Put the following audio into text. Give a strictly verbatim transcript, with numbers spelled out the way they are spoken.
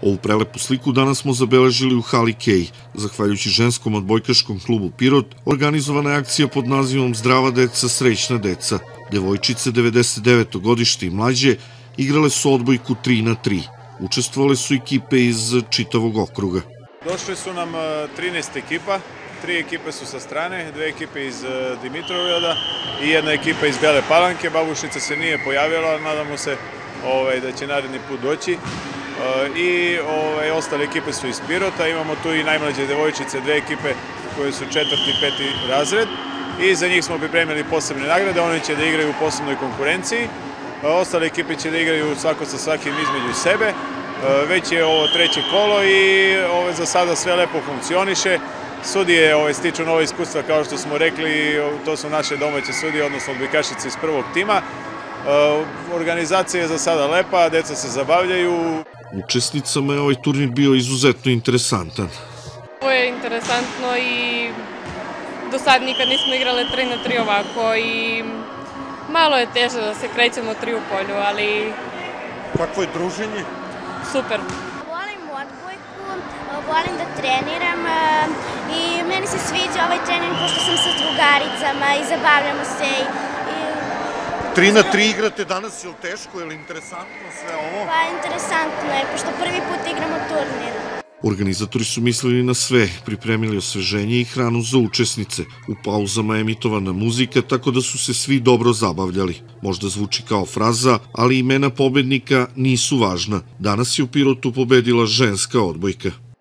Ovu prelepu sliku danas smo zabeležili u hali Kej. Zahvaljujući ženskom odbojkaškom klubu Pirot, organizovana je akcija pod nazivom Zdrava deca, srećna deca. Devojčice devedeset deveto godište i mlađe igrale su odbojku tri na tri. Učestvovale su ekipe iz čitavog okruga. Došli su nam trinaest ekipa, tri ekipe su sa strane, dve ekipe iz Dimitrovgrada i jedna ekipa iz Bele Palanke. Babušnica se nije pojavila, nadamo se da će naredni put doći. I ostale ekipe su iz Pirota, imamo tu i najmlađe devojčice, dve ekipe koje su četvrti i peti razred i za njih smo pripremili posebne nagrade, oni će da igraju u posebnoj konkurenciji, ostale ekipe će da igraju svako sa svakim između sebe, već je ovo treće kolo i za sada sve lepo funkcioniše, sudije stiču nova iskustva kao što smo rekli, to su naše domaće sudije, odnosno odbojkašice iz prvog tima. Organizacija je za sada lepa, deca se zabavljaju. Učesnicama je ovaj turnir bio izuzetno interesantan. Ovo je interesantno i do sad nikad nismo igrale tri na tri ovako i malo je teže da se krećemo tri u polju, ali... Kakvo je druženje? Super. Volim odbojku, volim da treniram i meni se sviđa ovaj trening pošto sam sa drugaricama i zabavljamo se i... Tri na tri igrate danas, je li teško, je li interesantno sve ovo? Pa interesantno je, pošto prvi put igramo turnir. Organizatori su mislili na sve, pripremili osveženje i hranu za učesnice. U pauzama je emitovana muzika, tako da su se svi dobro zabavljali. Možda zvuči kao fraza, ali imena pobednika nisu važna. Danas je u Pirotu pobedila ženska odbojka.